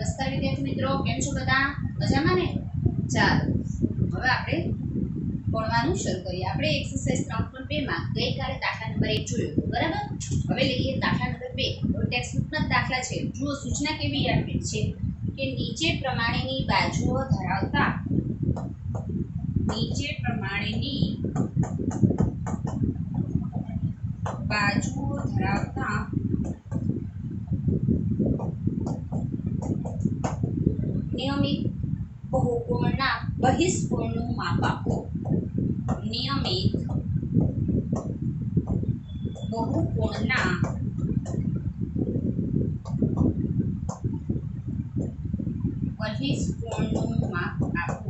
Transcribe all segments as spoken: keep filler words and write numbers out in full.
નમસ્કાર વિદ્યાર્થી મિત્રો, કેમ છો બધા? મજામાં ને? ચાલો હવે આપણે ભણવાનું શરૂ કરીએ. આપણે એક્સરસાઇઝ ત્રણ પોઈન્ટ બે માં ગઈકાલે દાખલા નંબર એક જોયો હતો, બરાબર? હવે લઈએ દાખલા નંબર બે. હવે ટેક્સ્ટબુકના દાખલા છે. જુઓ, સૂચના કેવી આપેલ છે કે નીચે પ્રમાણેની બાજુઓ ધરાવતા નીચે પ્રમાણેની બાજુઓ ધરાવતા નિયમિત બહુકોણના બહિષ્કોણનું માપ આપો. નિયમિત બહુકોણના બહિષ્કોણનું માપ આપો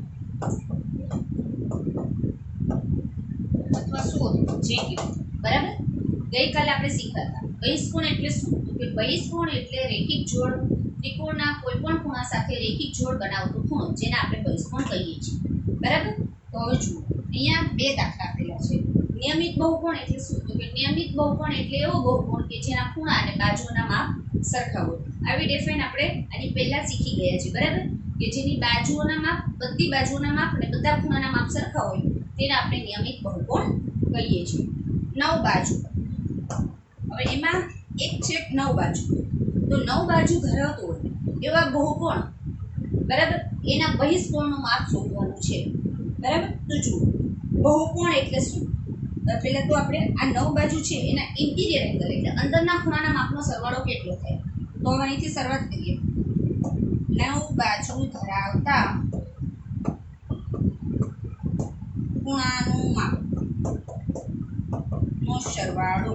અથવા શોધો, જે કીધું, બરાબર? ગઈકાલે આપણે શીખ્યા હતા બહિષ્કોણ એટલે શું? તો કે બહિષ્કોણ એટલે રેખિક જોડ, ત્રિકોણના કોઈપણ ખૂણા સાથે રેખિક જોડ બનાવતો ખૂણો, જેને આપણે બહિષ્કોણ કહીએ છીએ, બરાબર? તો હવે જુઓ, અહીંયા બે દાખલા આપેલા છે. નિયમિત બહુકોણ એટલે શું? તો કે નિયમિત બહુકોણ એટલે એવો બહુકોણ કે જેના ખૂણા અને બાજુઓના માપ સરખા હોય. આવી ડેફાઈન આપણે આની પહેલા શીખી ગયા છીએ, બરાબર? કે જેની બાજુઓના માપ, બધી બાજુઓના માપ અને બધા ખૂણાના માપ સરખા હોય તેને આપણે નિયમિત બહુકોણ કહીએ છીએ. નવ બાજુ, હવે એમાં એક છે નવ બાજુ, તો નવ બાજુ ધરાવતો હોય એવા બહુકોણ, બરાબર, એના બહિષ્કોણનું માપ શોધવાનું છે, બરાબર? તો જુઓ, બહુકોણ એટલે શું? પહેલા તો આપણે આ નવ બાજુ છે એના ઇન્ટિરિયર એંગલ એટલે અંદરના ખૂણાના માપનો સરવાળો કેટલો થાય? તો હવે અહીંથી શરૂઆત કરીએ. નવ બાજુ ધરાવતા ખૂણાનું માપ નો સરવાળો,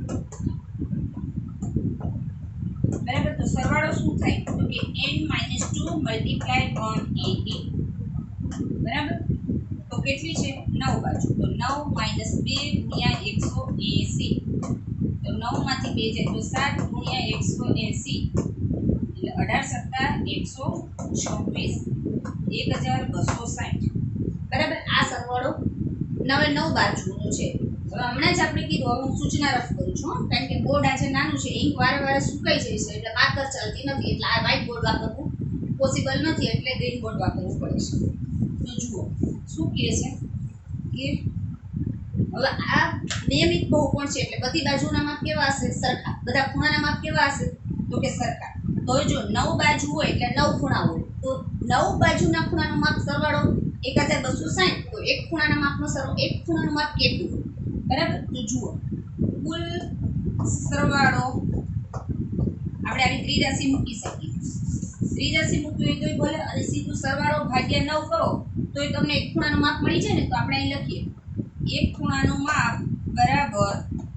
બરાબર? તો સરવાળો શું થાય? તો કે n minus two multiply on eighty, બરાબર? તો કેટલી છે? નવ બાજુ, તો નવ માઇનસ બે ગુણ્યા એકસો એસી, તો નવ માંથી બે જાય તો સાત ગુણ્યા એકસો એસી એટલે અઢાર સત્તા એકસો છવ્વીસ, એક હજાર બસો સાઠ, બરાબર? આ સરવાળો નવે નવ બાજુનો છે. હવે હમણાં જ આપણે કીધું, હવે હું સૂચના રફ કરું છું, કારણ કે બોર્ડ આજે નાનું છે, ઇંક વારે વારે સુકાઈ જાય છે, એટલે માર્કર ચાલતી નથી, એટલે આ વ્હાઇટ બોર્ડ વાપરવું પોસિબલ નથી, એટલે ગ્રીન બોર્ડ વાપરવું પડે છે. તો જુઓ શું કહે છે કે હવે આ નિયમિત બહુકોણ છે એટલે બધી બાજુના માપ કેવા હશે? સરખા. બધા ખૂણાના માપ કેવા હશે? તો કે સરખા. તો જો નવ બાજુ હોય એટલે નવ ખૂણા હોય, તો નવ બાજુના ખૂણાનું માપ સરવાળો એક હજાર બસો સાઠ, તો એક ખૂણાના માપનો સરવાળો, એક ખૂણાનું માપ કેટલું? બરાબર? તો જુઓ, કુલ સરવાળો આપણે આવી ત્રિરાશિ મૂકી શકીએ. ત્રિરાશિ મૂકવી હોય તોય ભલે, અને સીધું સરવાળો ભાગ્યા નવ કરો તો તમને એક ખૂણાનું માપ મળી જાય ને. તો આપણે અહીં લખીએ એક ખૂણાનું માપ બરાબર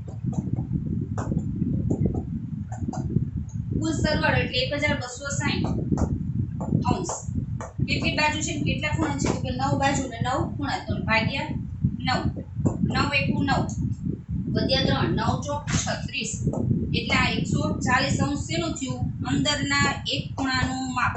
કુલ સરવાળો એટલે એક હજાર બસો સાઠ અંશ. કેટલી બાજુ છે, કેટલા ખૂણા છે? તો કે નવ બાજુ ને નવ ખૂણા, તો ભાગ્યા નવ, નવ એકુ નવ, વધ્યા ત્રણ, નવ ચોક છત્રીસ, એટલે આ એકસો ચાલીસ અંશ શેનું થયું? અંદરના એક ખૂણાનું માપ,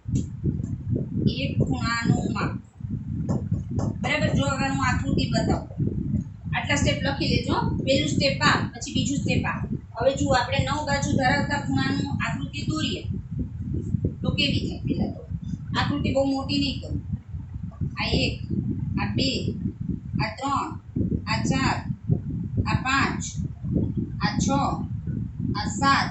એક ખૂણાનું માપ, બરાબર? જો હવે હું આકૃતિ બતાવું, આટલા સ્ટેપ લખી લેજો. પહેલું સ્ટેપ આ, પછી બીજું સ્ટેપ આ. હવે જુઓ, આપણે નવ બાજુ ધરાવતા ખૂણાનું આકૃતિ દોરીએ તો કેવી થાય? પહેલા તો આકૃતિ બહુ મોટી નહીં કરું. આ એક, આ બે, આ ત્રણ, આ ચાર, આ પાંચ, આ છ, આ સાત,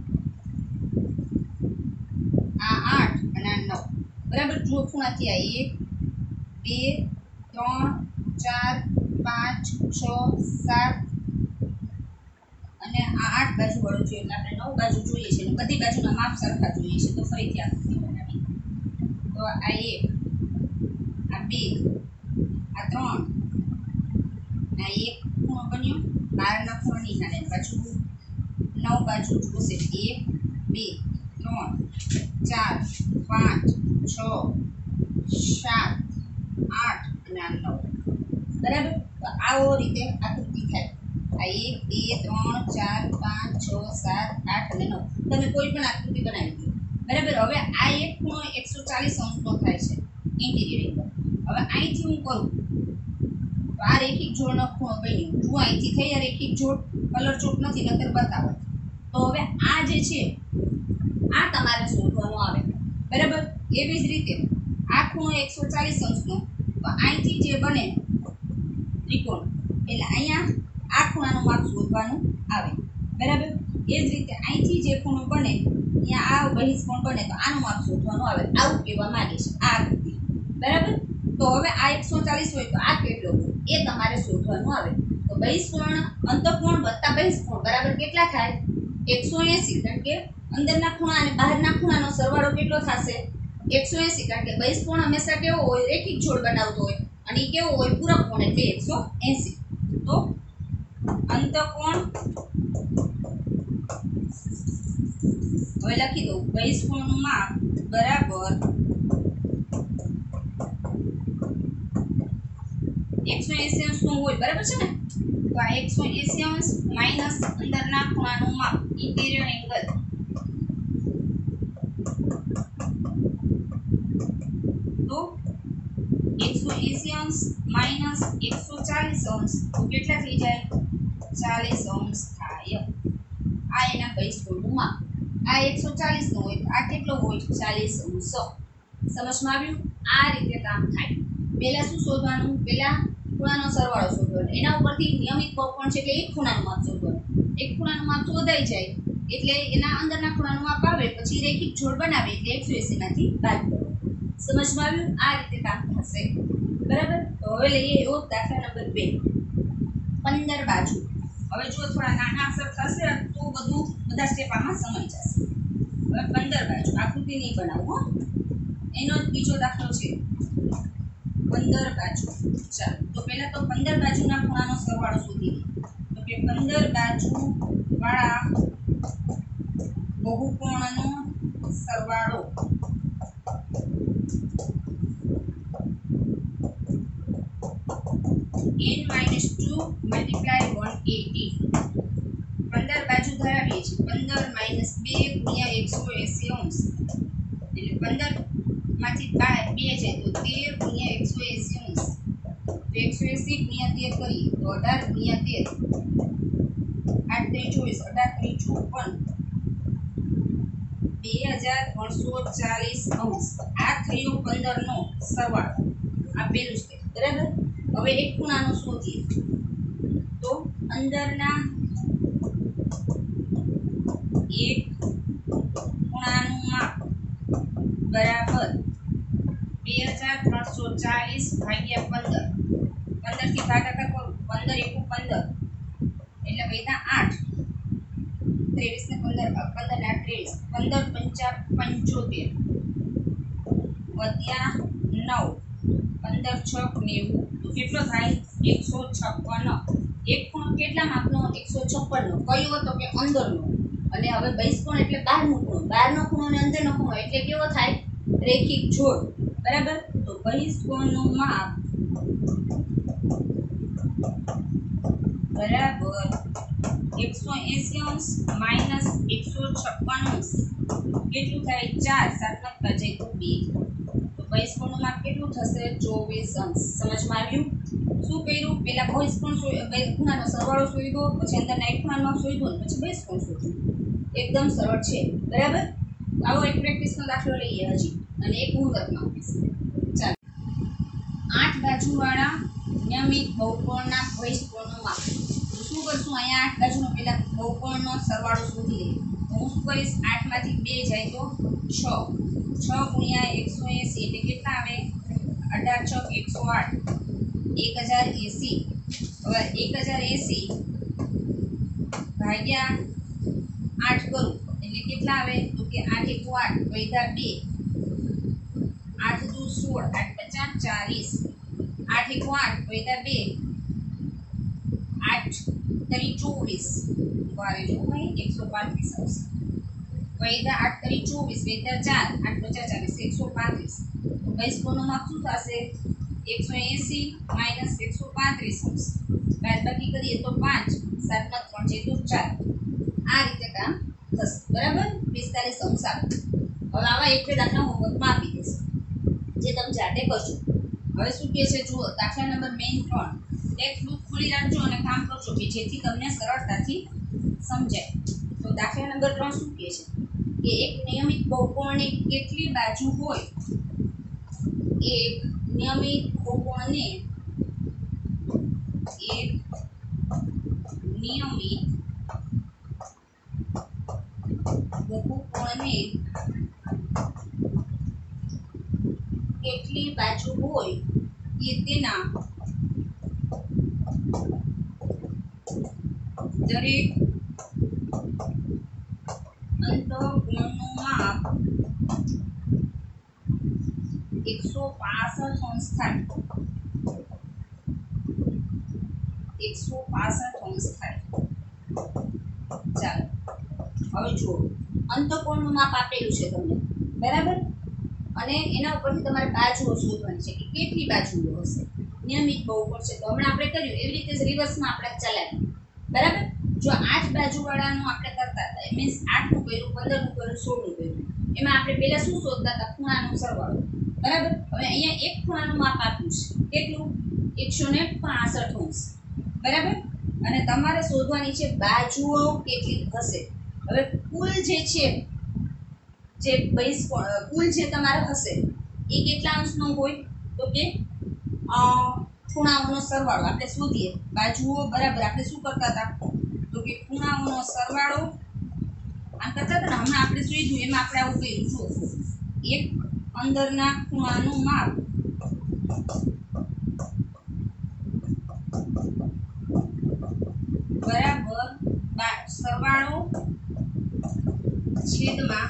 આ આઠ અને આ નવ, બરાબર? જુઓ ખૂણાથી આ એક, બે, ત્રણ, ચાર, પાંચ, છ, સાત અને આ આઠ બાજુ વાળું જોઈએ, એટલે આપણે નવ બાજુ જોઈએ છે અને બધી બાજુના માપ સરખા જોઈએ છે. તો ફરીથી આકૃતિ બનાવી. તો આ એક, આ બે, આ ત્રણ, આ એક ખૂણો બન્યો, બારના ખૂણો નહીં થાય, પાછું નવ બાજુ જોશે. એક, બે, ત્રણ, ચાર, પાંચ, છ, સાત, આઠ અને આ નવ, બરાબર? તો આવો રીતે આકૃતિ થાય. આ એક, બે, ત્રણ, ચાર, પાંચ, છ, સાત, આઠ અને નવ. તમે કોઈ પણ આકૃતિ બનાવી દો, બરાબર? હવે આ એક ખૂણો એકસો ચાલીસ અંશનો થાય છે, ઇન્ટિરિયર એંગલ. હવે અહીંથી હું કરું તો આ રેખિક જોડનો ખૂણો બન્યો. જો અહીંથી થઈ આ રેખિક જોડ, કલર ચોક નથી, નકર બતાવો. તો હવે આ જે છે આ તમારે શું શોધવાનો આવે, બરાબર. એવી જ રીતે આ ખૂણો એકસો ચાલીસ અંશનો, તો અહીંથી જે બને ત્રિકોણ, એટલે અહીંયા આ ખૂણાનું માપ શોધવાનું આવે, બરાબર. એ જ રીતે અહીંથી જે ખૂણો બને અહીંયા આ બહિષ્કોણ બને તો આનું માપ શોધવાનું આવે. આવું કહેવા માંગે છે આ આકૃતિ, બરાબર. તો હવે આ એકસો ચાલીસ હોય તો આ કેટલો હોય એ તમારે શોધવાનું આવે. તો બહિષ્કોણ અંતઃકોણ વત્તા બહિષ્કોણ બરાબર કેટલા થાય? એકસો એંસી, કારણ કે અંદરના ખૂણા અને બહારના ખૂણાનો સરવાળો કેટલો થશે? એકસો એંસી, કારણ કે બહિષ્કોણ હંમેશા કેવો હોય? રેખિક જોડ બનાવતો હોય, અને એ કેવો હોય? પૂરક કોણ, એટલે એકસો એંસી. તો અંતઃકોણ, હવે લખી દઉં, બહિષ્કોણનું માપ બરાબર એકસો એંસી અંશનું હોય, બરાબર છે ને? તો આ એકસો એંસી અંશ માઇનસ અંદરના ખૂણાનું માપ, ઇન્ટિરિયર એંગલ, તો એકસો એંસી અંશ માઇનસ એકસો ચાલીસ અંશ, તો કેટલા થઈ જાય? ચાલીસ અંશ થાય. આ એના બહિષ્કોણનું માપ. આ એકસો ચાલીસ નો હોય, આ કેટલો હોય? ચાલીસ અંશ. સમજમાં આવ્યું? આ રીતે કામ થાય. પહેલા શું શોધવાનું? પહેલા ખૂણાનો સરવાળો શોધવાનો, એના ઉપરથી નિયમિત બહુકોણ છે એટલે એક ખૂણાનું માપ શોધવાનું. એક ખૂણાનું માપ શોધાઈ જાય એટલે એના અંદરના ખૂણાનું માપ આવે, પછી રેખિક જોડ બનાવે એટલે એકસો એંસી માંથી બાદ કરો. સમજમાં આવ્યું? આ રીતે કામ થશે, બરાબર. તો હવે લઈએ એવો દાખલા નંબર બે, પંદર બાજુ. હવે જો થોડા નાના અક્ષર થશે તો બધું બધા સ્ટેપ આમાં સમય જશે. હવે પંદર બાજુ આકૃતિ નહીં બનાવો, એનો જ બીજો દાખલો છે, પંદર બાજુ. ચાલો, તો પહેલા તો પંદર બાજુના ખૂણાનો સરવાળો શોધી લઈએ. તો કે પંદર બાજુ વાળા બહુકોણનો સરવાળો n minus two multiply one eighty. પંદર બાજુ ધરાવીએ છીએ, પંદર માઇનસ બે ગુણ્યા એકસો એંસી અંશ, એટલે પંદર માંથી બે જાય તો તેર ગુણ્યા એકસો એંસી અંશ, તો એકસો એંસી ગુણ્યા તેર કરીએ તો અઢાર ગુણ્યા તેર, આઠ ત્રીસ ચોવીસ, અઢાર ત્રીસ ચોપન, બે હજાર ત્રણસો ચાલીસ અંશ. આ થયો પંદર નો સરવાળો, આ પેલું સ્ટેપ, બરાબર. હવે એક ખૂણાનો શોધીએ, તો અંદરના એક ખૂણાનું માપ બરાબર બે હજાર ત્રણસો ચાલીસ ભાગ્યા પંદર. પંદર થી ભાગાકાર કરું, પંદર એકુ પંદર, એટલે વૈધા આઠ, ત્રેવીસ ને પંદર, પંદર ને આઠ ત્રેવીસ, પંદર પંચા પંચોતેર, વધ્યા નવ, પંદર છ નેવું, તો કેટલો થાય? એકસો છપ્પન. એક ખૂણો કેટલા માપનો? એકસો છપ્પન નો. કયો હતો? કે અંદરનો. અને હવે બહિષ્કોણ એટલે બહારનો ખૂણો, બહારનો ખૂણો અને અંદરનો ખૂણો એટલે કેવો થાય? રેખિક જોડ, બરાબર. તો બહિષ્કોણનું માપ બરાબર એકસો એંસી અંશ માઇનસ એકસો છપ્પન અંશ, કેટલું થાય? ચાર, સાત વત્તા જાય તો બે, તો બહિષ્કોણનું માપ કેટલું થશે? ચોવીસ અંશ. સમજમાં આવ્યું? શું કર્યું? પેલા બહિષ્કોણ ખૂણાનો સરવાળો શોધ્યો, પછી અંદરના એક ખૂણાનું માપ શોધ્યું, પછી બહિષ્કોણ શોધ્યું. એકદમ સરળ છે, બરાબર. આવો એક પ્રેક્ટિસનો દાખલો લઈએ હજી, અને એક હોમવર્કમાં આપીશ. ચાલો, આઠ બાજુવાળા નિયમિત બહુકોણના બહિષ્કોણનું માપ. તો શું કરશું? અહીંયા આઠ બાજુનો પેલા બહુકોણનો સરવાળો શોધી લઈએ. તો હું શું કરીશ? આઠ માંથી બે જાય તો છ, છ ગુણ્યા એકસો એંસી એટલે કેટલા આવે? અઢાર છ એકસો આઠ, એક હજાર એંસી. હવે એક હજાર એંસી ભાગ્યા આઠ કરું એટલે કેટલા આવે? તો કે આઠ એકુ આઠ, વૈધા બે, આઠ દુ સોળ, આઠ પચાસ ચાલીસ, આઠ એકુ આઠ, વૈધા બે, આઠ તરી ચોવીસ, વારે જો ભાઈ એકસો પાંત્રીસ આવશે, વૈધા આઠ તરી ચોવીસ, વૈધા ચાર, આઠ પચાસ ચાલીસ, એકસો પાંત્રીસ. બહિષ્કોણનું માપ શું થશે? એકસો એંસી માઇનસ એકસો પાંત્રીસ અંશ, બાદબાકી કરીએ તો પાંચ, સાતમાં ત્રણ છે તો ચાર. આ રીતે કામ થશે, બરાબર. પિસ્તાલીસ અંશ આવે. હવે આવા એક બે દાખલા હોમવર્કમાં આપી દેશે, જે તમે જાતે કરશો. હવે શું કહે છે જુઓ, દાખલા નંબર મેઇન ત્રણ. ટેક્સ્ટ બુક ખોલી રાખજો અને કામ કરજો કે જેથી તમને સરળતાથી સમજાય. તો દાખલા નંબર ત્રણ શું કહે છે? કે એક નિયમિત બહુકોણની કેટલી બાજુ હોય, એક નિયમિત બહુકોણને એક નિયમિત બહુકોણને કેટલી બાજુ હોય કે તેના દરેક અંતઃકોણનું માપ એકસો પાસઠ અંશ થાય, એકસો પાસઠ અંશ થાય। ચાલો હવે જુઓ, અંતઃકોણનું માપ આપેલું છે તમને, બરાબર, અને એના ઉપરથી તમારે બાજુઓ શોધવાની છે કે કેટલી બાજુઓ હશે। નિયમિત બહુકોણ છે તો હમણાં આપણે કર્યું એવી રીતે જ રિવર્સમાં આપણે ચલાવીએ, બરાબર। જો આઠ બાજુવાળાનું આપણે કરતા હતા, મીન્સ આઠનું કર્યું, પંદરનું કર્યું, સોળનું કર્યું, એમાં આપણે પહેલા શું શોધતા હતા? ખૂણાનો સરવાળો, બરાબર। હવે અહીંયા એક ખૂણાનું માપ આપ્યું છે, કેટલું? એકસો ને પાસઠ અંશ, બરાબર। અને તમારે શોધવાની છે બાજુઓ કેટલી હશે। હવે કુલ જે છે, જે બહિષ કુલ જે તમારે હશે એ કેટલા અંશનો હોય? તો કે ખૂણાઓનો સરવાળો આપણે શોધીએ, બાજુઓ, બરાબર। આપણે શું કરતા હતા? તો કે ખૂણાઓનો સરવાળો આમ કરતા હતા ને, હમણાં આપણે શોધ્યું એમાં આપણે આવું કર્યું, જો એક અંદરના ખૂણાનું માપ બરાબર સરવાળો છેદમાં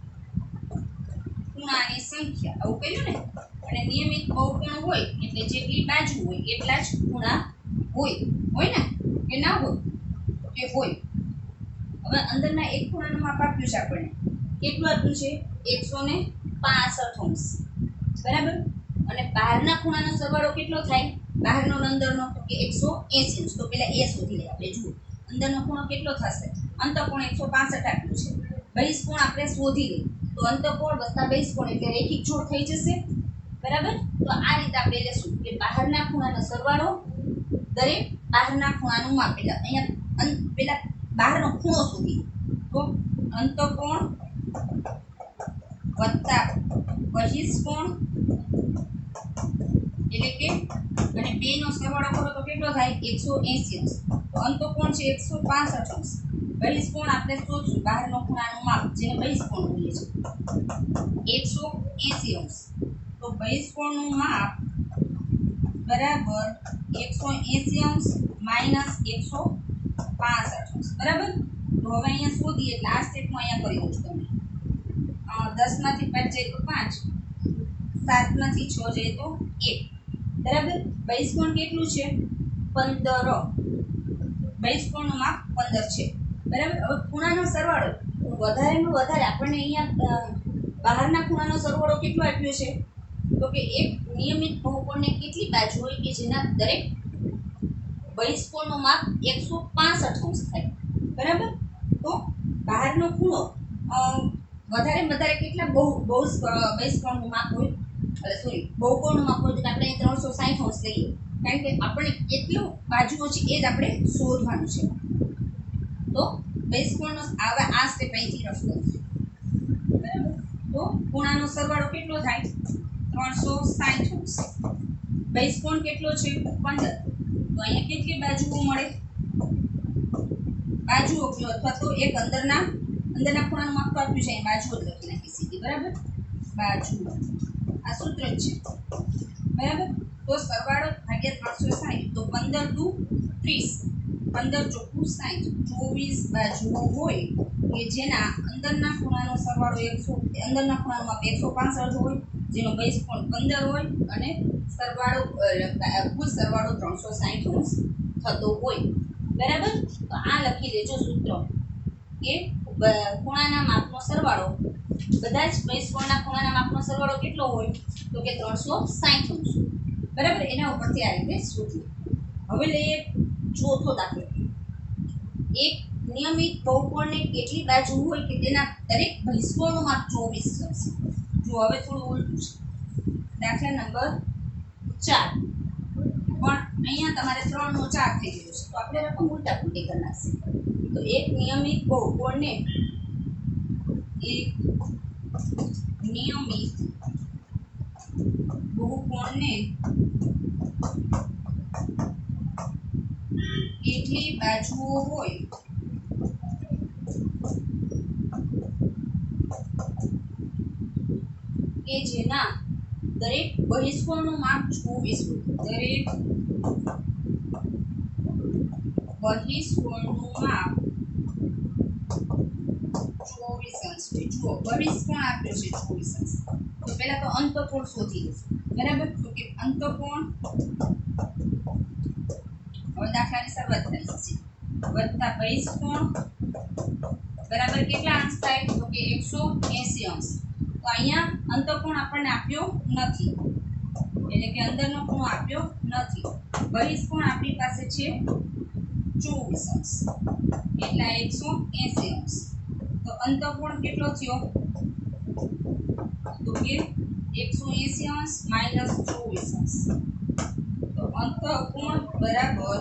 ખૂણાની સંખ્યા, આવું કર્યું ને। અને નિયમિત બહુકોણ હોય એટલે જેટલી બાજુ હોય એટલા જ ખૂણા હોય, હોય ને કે ના હોય? કે હોય। હવે અંદરના એક ખૂણાનું માપ આપ્યું છે આપણને, કેટલું આપ્યું છે? એકસો ને પાસઠ અંશ, બરાબર। અને બહારના ખૂણાનો સરવાળો કેટલો થાય? બહારનો અંદરનો તો કે એકસો એંસી અંશ। તો પેલા એ શોધી લઈએ આપણે, જુઓ અંદરનો ખૂણો કેટલો થશે? અંતઃકોણ એકસો પાસઠ આપ્યું છે, બહિષ્કોણ આપણે શોધી લઈએ તો અંતઃકોણ વત્તા બહિષ્કોણ એટલે રેખિક જોડ થઈ જશે, બરાબર। તો આ રીતે આપણે લેશું કે બહારના ખૂણાનો સરવાળો દરેક બહારના ખૂણાનું માપ, એટલે અહીંયા પેલા બહારનો ખૂણો શોધી, તો અંતઃકોણ વત્તા બહિષ્કોણ એટલે કે અને બે નો સરવાળો કરો તો કેટલો થાય? એકસો એંસી અંશ। તો અંતઃકોણ છે એકસો પાસઠ અંશ, બહિષ્કોણ આપણે શોધશું બહારનો ખૂણાનું માપ, જેને બહિષ્કોણ બોલીએ છીએ, એકસો એંસી અંશ। તો બહિષ્કોણનું માપ બરાબર એકસો એંસી અંશ માઇનસ એકસો પાસઠ અંશ, બરાબર। તો હવે અહીંયા શોધીએ એટલે આ સ્ટેપમાં અહીંયા કરી દઉં છું તમને। દસ માંથી પાંચ જાય તો પાંચ, સાત માંથી છ જાય તો એક, બરાબર। બહિષ્કોણ કેટલું છે? પંદર, બહિષ્કોણનું માપ પંદર છે, બરાબર। હવે ખૂણાનો સરવાળો વધારેમાં વધારે આપણને અહીંયા બહારના ખૂણાનો સરવાળો કેટલો આપ્યો છે? તો કે એક નિયમિત બહુકોણને કેટલી બાજુ હોય કે જેના દરેક બહિષ્કોણનું માપ એકસો પાસઠ અંશ થાય, બરાબર। તો બહારનો ખૂણો વધારે વધારે કેટલા બહુ બહુ બહિષ્કોણનું માપ હોય, એટલે સોરી બહુકોણનું માપ હોય તો આપણે ત્રણસો સાઠ અંશ લઈએ, કારણ કે આપણે કેટલું બાજુઓ છે એ જ આપણે શોધવાનું છે। તો બહિષ્કોણનો હવે આ સ્ટેપ અહીંથી રફ કરશું, બરાબર। તો ખૂણાનો સરવાળો કેટલો થાય? ત્રણસો સાઠ અંશ, બહિષ્કોણ કેટલો છે? પંદર, તો અહીંયા કેટલી બાજુઓ મળે? બાજુઓ અથવા તો એક અંદરના અંદરના ખૂણાનું માપ તો આપ્યું છે, અહીં બાજુઓ જ લખી નાખી સીધી, બરાબર। બાજુ આ સૂત્ર જ છે, બરાબર। તો સરવાળો ભાગ્યા ત્રણસો સાઠ, તો પંદર દુ ત્રીસ, પંદર ચોખ્ખું સાઠ, ચોવીસ બાજુઓ હોય કે જેના અંદરના ખૂણાનો સરવાળો એકસો અંદરના ખૂણાનો માપ એકસો પાસઠ હોય, જેનો બહિષ્કોણ પંદર હોય અને સરવાળો કુલ સરવાળો ત્રણસો સાઠ અંશ થતો હોય, બરાબર। તો આ લખી દેજો સૂત્ર કે ખૂણાના માપનો સરવાળો, બધા જ બહિષ્કોણના ખૂણાના માપનો સરવાળો કેટલો હોય? તો કે ત્રણસો સાઠ અંશ, બરાબર। એના ઉપરથી આ રીતે શોધીએ। હવે લઈએ ચોથો દાખલો, એક નિયમિત બહુકોણને કેટલી બાજુ હોય કે તેના દરેક બહિષ્કોણનું માપ ચોવીસ હશે। જો હવે થોડું ઉલટું છે, દાખલા નંબર ચાર, પણ અહીંયા તમારે ત્રણ નો ચાર થઈ ગયો છે, તો આપણે રકમ ઉલટા પુલટી કરી નાખશે। તો એક નિયમિત બહુકોણને એક નિયમિત બહુકોણને કેટલી બાજુઓ હોય કે જેના દરેક બહિષ્કોણનું માપ ચોવીસ હોય. દરેક બહિષ્કોણનું માપ ચોવીસ અંશ હોય. જુઓ બહિષ્કોણ આપ્યો છે ચોવીસ અંશ, તો પહેલા તો અંતઃકોણ શોધી લઈશું. બરાબર, તો કે અંતઃકોણ, હવે દાખલાની શરૂઆત કરી છે, વત્તા બહિષ્કોણ બરાબર કેટલા અંશ થાય? તો કે એકસો એંસી અંશ. તો અહીંયા અંતઃકોણ આપણને આપ્યો નથી, એટલે કે અંદરનો ખૂણો આપ્યો નથી. બહિષ્કોણ આપણી પાસે છે ચોવીસ અંશ, એટલા એકસો એંસી અંશ. તો અંતઃકોણ કેટલો થયો? તો કે એકસો એંસી અંશ માઇનસ ચોવીસ અંશ. તો અંતઃકોણ બરાબર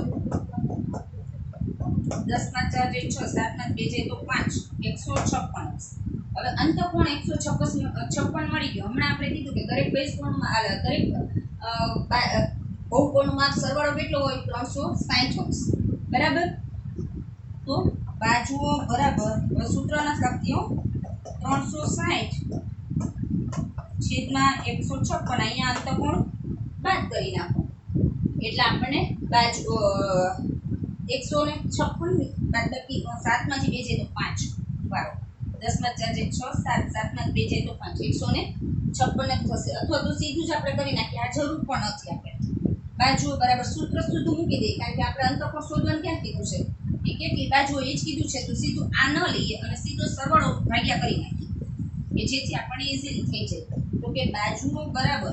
દસ ના ચાર જે છ, સાત ના બે જાય તો પાંચ, એકસો છપ્પન અંશ. હવે અંતઃકોણ એકસો છપ્પન છપ્પન મળી ગયો. હમણાં આપણે કીધું કે દરેક બહિષ્કોણમાં દરેક બહુકોણનું માપ સરવાળો કેટલો હોય? ત્રણસો સાઠ અંશ. બરાબર, તો બાજુઓ બરાબર, હવે સૂત્ર નથી લખતી, ત્રણસો સાઠ છેદમાં એકસો છપ્પન. અહીંયા અંતઃકોણ બાદ કરી નાખો એટલે આપણને બાજુ એકસો ને છપ્પન બાદ બાકી સાત માંથી બે જાય તો પાંચ, બારો, દસ માં ચાર જાય છ, સાત, સાત માં બે જાય તો પાંચ, એકસો ને છપ્પન જ થશે. અથવા તો સીધું જ આપણે કરી નાખીએ, આ જરૂર પણ નથી. આપણે બાજુઓ બરાબર સૂત્ર સીધું મૂકી દઈએ, કારણ કે આપણે અંતઃકોણ શોધવાનું ક્યાં કીધું છે કે કેટલી બાજુઓ એ જ કીધું છે. તો સીધું આ ન લઈએ અને સીધો સરવાળો ભાગ્યા કરી નાખીએ, કે જેથી આપણને ઈઝીલી થઈ જાય. તો કે બાજુઓ બરાબર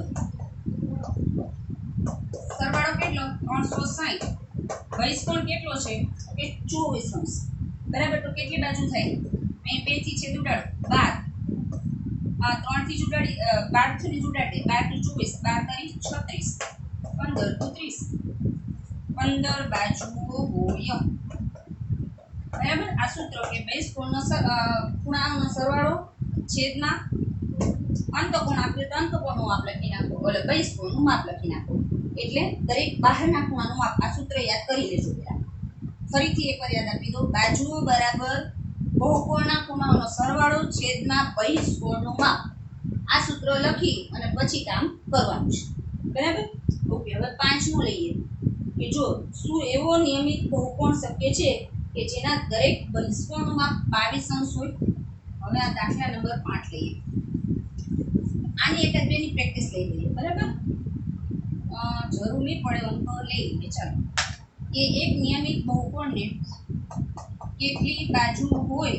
સરવાળો કેટલો? ત્રણસો સાઠ. બહિષ્કોણ કેટલો છે? કે ચોવીસ અંશ. બરાબર, તો કેટલી બાજુ થાય? અહીં બે થી છે ઉડાડો, બાર, ત્રણ થી ઉડાડી, બાર થી ઉડાડી, બાર થી ચોવીસ, બાર તારી છત્રીસ, પંદર તો ત્રીસ, પંદર બાજુઓ હોય. બરાબર, આ સૂત્ર કે બહિષ્કોણનો ખૂણાઓનો સરવાળો છેદમાં અંતઃકોણ આપ્યો તો અંતઃકોણનું માપ લખી નાખો, એટલે બહિષ્કોણનું માપ લખી નાખો. એટલે દરેક બહારના ખૂણાનું માપ. આ સૂત્ર યાદ કરી લેજો પહેલા. ફરીથી એકવાર યાદ આપી દો. બાજુઓ બરાબર બહુકોણના ખૂણાઓનો સરવાળો છેદમાં બહિષ્કોણનું માપ. આ સૂત્ર લખી અને પછી કામ કરવાનું છે. બરાબર, ઓકે. હવે પાંચમું લઈએ કે જો શું એવો નિયમિત બહુકોણ શક્ય છે કે જેના દરેક બહિષ્કોણનું માપ બાવીસ અંશ હોય? હવે આ દાખલા નંબર પાંચ લઈએ. આની એક બેની પ્રેક્ટિસ લઈ લઈએ. બરાબર, જરૂર નહીં પડે એમ તો લઈ લઈએ. ચાલો, કે એક નિયમિત બહુકોણને કેટલી બાજુ હોય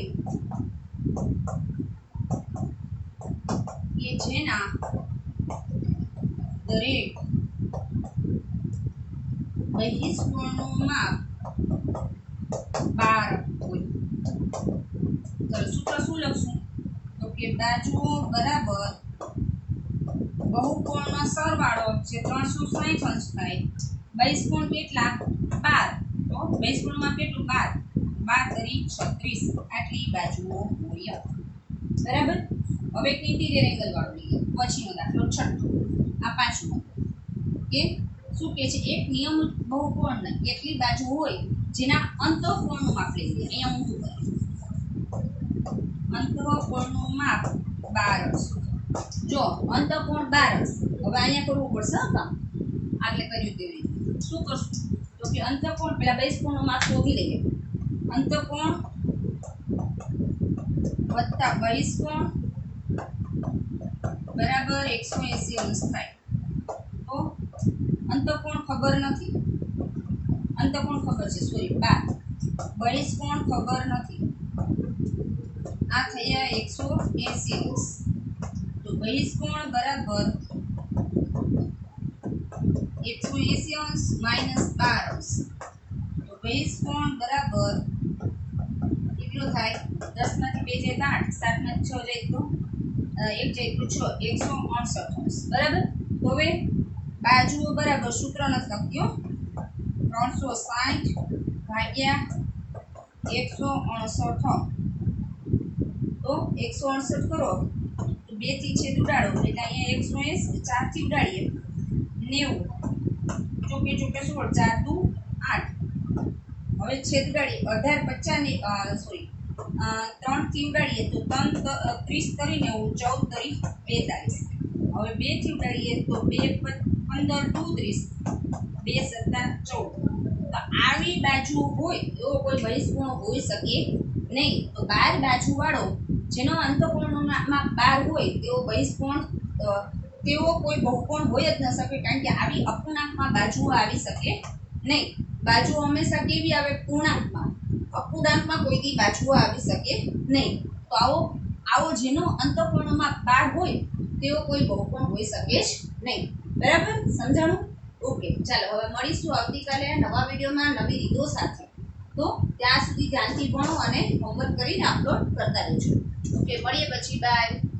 કે જેના દરેક બહિષ્કોણનું માપ બાર હોય? ચાલો સૂત્ર શું લખશું? તો કે બાજુઓ બરાબર બહુકોણનો સરવાળો છે ત્રણસો સાઠ અંશ થાય. બહિષ્કોણ કેટલા? બાર. તો બહિષ્કોણમાં કેટલું? બાર, બાર તરી છત્રીસ, આટલી બાજુઓ હોય. બરાબર, હવે એક ઇન્ટિરિયર એંગલ વાળો લઈએ. પછીનો દાખલો છઠ્ઠો, આ પાંચમો. કે શું કે છે? એક નિયમિત બહુકોણને કેટલી બાજુ હોય જેના અંતઃકોણનું માપ લઈ લઈએ. અહીંયા ઊંધું કરીએ, અંતઃકોણનું માપ બાર અંશ. જો અંતઃકોણ બાર અંશ, હવે અહીંયા કરવું પડશે કામ, આગળ કર્યું તેવી રીતે. શું કરશું? તો કે અંતઃકોણ પેલા બહિષ્કોણનું માપ શોધી લઈએ. અંતઃકોણ વત્તા બહિષ્કોણ બરાબર એકસો એંસી અંશ થાય. તો અંતઃકોણ ખબર નથી, અંતઃકોણ ખબર છે, સોરી બાર, બહિષ્કોણ ખબર નથી. આ થયા એકસો એંસી અંશ. તો બહિષ્કોણ બરાબર એકસો એંસી અંશ માઇનસ બાર અંશ. તો બહિષ્કોણ બરાબર કેટલો થાય? દસ માંથી બે જાય તો આઠ, સાત માંથી છ જાય તો એક જાય તો છ, એકસો અડસઠ અંશ. બરાબર, તો હવે બાજુઓ બરાબર સૂત્ર નથી લખ્યો, ત્રણસો સાઠ ભાગ્યા એકસો અડસઠ. તો એકસો અડસઠ કરો તો બે થી છેદ ઉડાડો એટલે અહીંયા એકસો એંસી ચાર થી ઉડાડીએ નેવું ચોકે ચોકે સોળ ચાર દુ આઠ હવે છેદ ઉડાડીએ અઢાર પચાસ ને સોરી ત્રણ થી ઉડાડીએ તો ત્રણ ત્રીસ કરીને હું ચૌદ તરી બેતાલીસ હવે બે થી ઉડાડીએ તો બે પંદર દુ ત્રીસ બે સત્તા ચૌદ તો આવી બાજુ હોય એવો કોઈ બહિષ્કોણ હોઈ શકે નહીં તો બાર બાજુ વાળો જેનો અંતઃકોણમાં બાર હોય તેવો બહિષ્કોણ તેવો કોઈ બહુકોણ હોય જ ન શકે કારણ કે આવી અપૂર્ણાંકમાં બાજુઓ આવી શકે નહીં બાજુઓ હંમેશા કેવી આવે પૂર્ણાંકમાં અપૂર્ણાંકમાં કોઈ દી બાજુઓ આવી શકે નહીં તો આવો આવો જેનો અંતઃકોણમાં બાર હોય તેવો કોઈ બહુકોણ હોઈ શકે જ નહીં બરાબર સમજાણું ઓકે ચાલો હવે મળીશું આવતીકાલે નવા વિડીયોમાં નવી રીતો સાથે તો ત્યાં સુધી ધ્યાનથી ભણો અને હોમવર્ક કરીને અપલોડ કરતા રહેજો ઓકે મળીએ પછી બાય